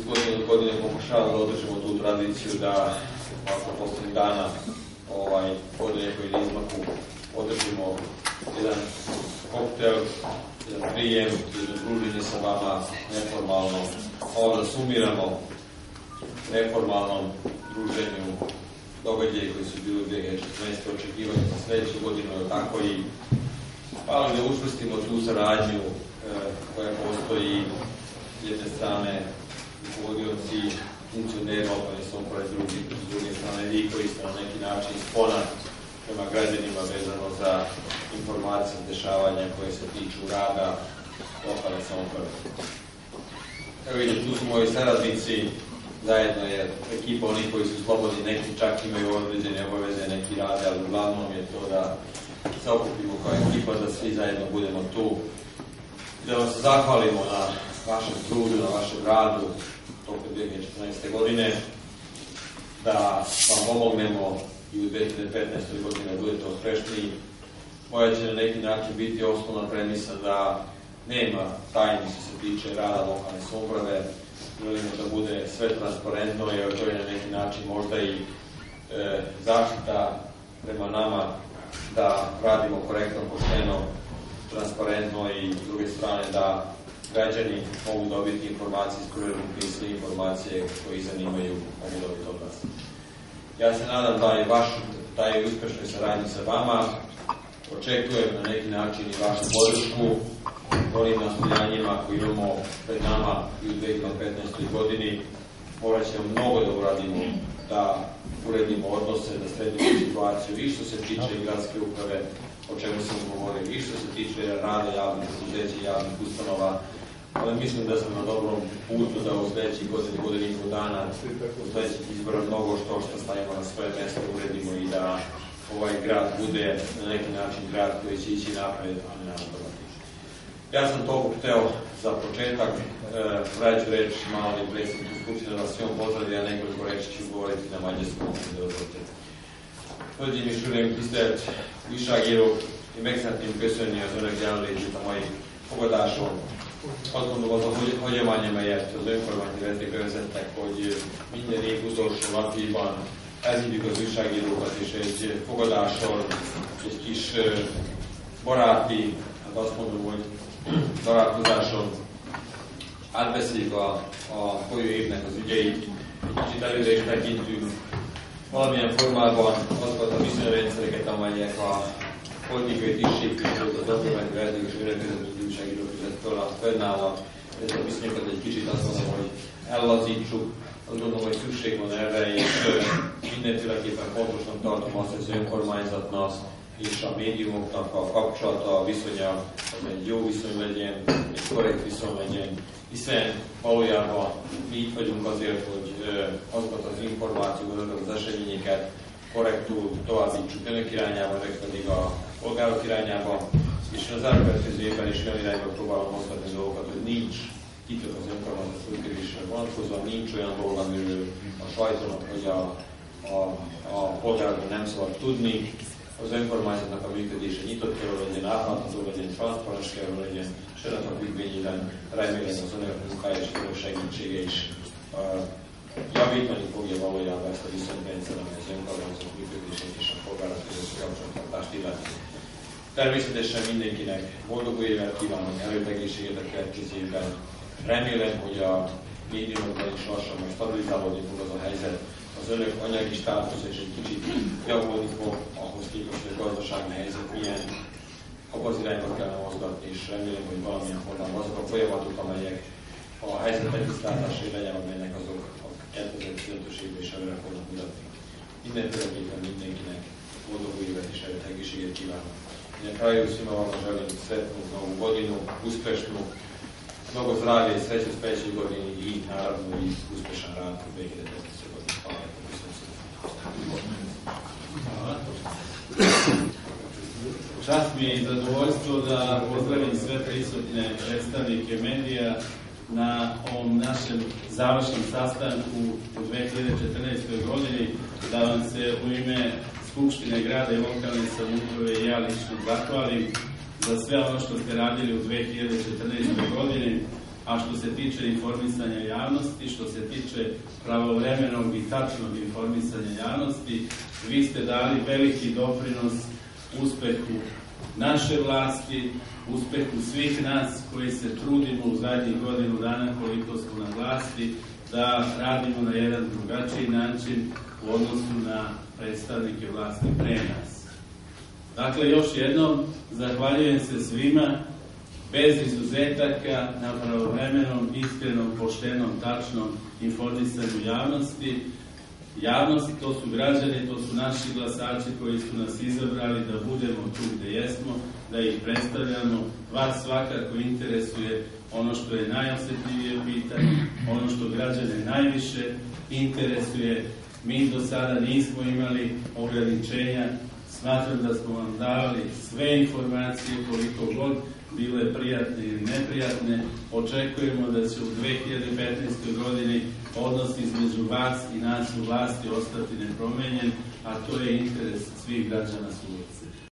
godine od godine pokušavamo da održimo tu tradiciju da ovako poslednjih dana godine koji ne izmaku održimo jedan koktel, jedan prijem, jedno druženje sa vama neformalno, ovo da sumiramo neformalnom druženju događaje koji su bili u 2014. očekivanja za sledeću godinu, tako i ali da učvrstimo tu saradnju koja postoji s jedne strane rukovodioci, funkcioneri lokalne samouprave, s druge strane vi koji ste na neki način spona prema građanima vezano za informacije, dešavanja koje se tiču rada lokalne samouprave. Evo vidite, tu su moji saradnici, zajedno je ekipa onih koji su slobodni, neki čak imaju određene obaveze, neki rade, ali uglavnom je to da se okupimo kao ekipa, da svi zajedno budemo tu, da vam se zahvalimo na vašem trudu, na vašem radu tokom 2014. godine, da vam pomognemo i u 2015. godine da budete uspešniji. Moja će na neki način biti osnovna premisa da nema tajni što se tiče rada lokalne samouprave, želimo da bude sve transparentno, jer to je na neki način možda i zaštita prema nama da radimo korektno, pošteno, transparentno i s druge strane da građani mogu dobiti informacije iz prve ruke i sve informacije koji zanimaju mogu dobiti od vas. Ja se nadam da je taj uspešnoj saradnji sa vama, očekujem na neki način i vašu podršku onim nastojanjima koji imamo pred nama i u 2015. godini. Morat ćemo mnogo da uradimo da uredimo odnose, da sredimo situaciju i što se tiče gradske uprave, o čemu sam govorio, i što se tiče rada javnih preduzeća i javnih ustanova, ali mislim da sam na dobrom putu da u sledećih godina i pol dana u sledećih izbora mnogo što stavimo na svoje mesto, uredimo i da ovaj grad bude na neki način grad koji će ići napred, a ne nazad. Ja sam toliko hteo za početak, vraću reč malo i predsjedniku Skupštine da vas svima pozdravi, a nekoliko reči ću govoriti na mađarskom. Hölgyeim és Uraim, tisztelt újságírók, én meg szeretném köszönni az önök jelenlétét a mai fogadáson. Azt gondolom, az a hagyomány, amelyet az önkormányzati vezetők bevezettek, hogy minden év utolsó napjában elhívjuk az újságírókat, és egy fogadással, egy kis baráti, hát azt mondom, hogy találkozáson átbeszéljük a folyó évnek az ügyeit, egy kicsit előre is tekintünk, valamilyen formában azokat a viszonyrendszereket, amelyek a politikai tisztségközött, az önkormányzati vezetők és önkormányzati újságírók között fennállnak. Ez a viszonyokat egy kicsit azt mondom, hogy ellazítsuk. Azt gondolom, hogy szükség van erre, és mindenféleképpen fontosnak tartom azt, hogy az önkormányzatnak és a médiumoknak a kapcsolata, a viszonya, az egy jó viszony legyen, egy korrekt viszony legyen, hiszen valójában mi itt vagyunk azért, hogy azokat az információkat, azokat az eseményeket korrektul továbbítsuk önök irányába, meg pedig a polgárok irányába, és az elkövetkező évben is olyan irányba próbálom mozgatni dolgokat, hogy nincs titok az önkormányzat működésre vonatkozóan, nincs olyan dolog, amiről a sajtónak vagy a polgároknak nem szabad tudni. Az önkormányzatnak a működése nyitott kell legyen, átlátható legyen, transzparens kell legyen, és ennek a függvényében remélem az önök munkája és önök segítsége is javítani fogja valójában ezt a viszonyrendszert, amely az önkormányzat működését és a polgárok közötti kapcsolattartást illeti. Természetesen mindenkinek boldog új évet kívánok, előtt egészséget a következő évben. Remélem, hogy a médiumokban is lassan majd stabilizálódni fog az a helyzet. Az önök anyagi státusz és egy kicsit javulni fog, ahhoz képest, hogy a gazdasági helyzet milyen, abba az irányba kellene mozgatni, és remélem, hogy valamilyen formában azok a folyamatok, amelyek a helyzet tisztázása irányába mennek, azok a 2015-ös évben is előre fognak mutatni. Mindenféleképpen mindenkinek boldog új évet és előtt egészséget kívánok. Na kraju svima vama želim sretnu novu godinu, uspešnu, mnogo zdravlja i sreće u sledećoj godini i naravno i uspešan rad u 2015. godini. Hvala. Čast mi je i zadovoljstvo da pozdravim sve prisutne predstavnike medija na ovom našem završnom sastanku u 2014. godini, da vam se u ime Skupštine grada i lokalne samouprave i ja lično zahvalim za sve ono što ste radili u 2014. godini, a što se tiče informisanja javnosti, što se tiče pravovremenog i tačnog informisanja javnosti, vi ste dali veliki doprinos uspehu naše vlasti, uspehu svih nas koji se trudimo u zadnjih godinu dana koliko smo na vlasti, da radimo na jedan drugačiji način u odnosu na predstavnike vlasti pre nas. Dakle, još jednom, zahvaljujem se svima, bez izuzetaka, na pravovremenom, iskrenom, poštenom, tačnom informisanju javnosti. Javnosti, to su građani, to su naši glasači koji su nas izabrali da budemo tu gde jesmo, da ih predstavljamo. Vas svakako interesuje ono što je najosetljivije pitanje, ono što građane najviše interesuje. Mi do sada nismo imali ograničenja. Smatram da smo vam davali sve informacije, koliko god bile prijatne ili neprijatne. Očekujemo da će u 2015. godini odnos između vas i nas u vlasti ostati nepromenjen, a to je interes svih građana Subotice.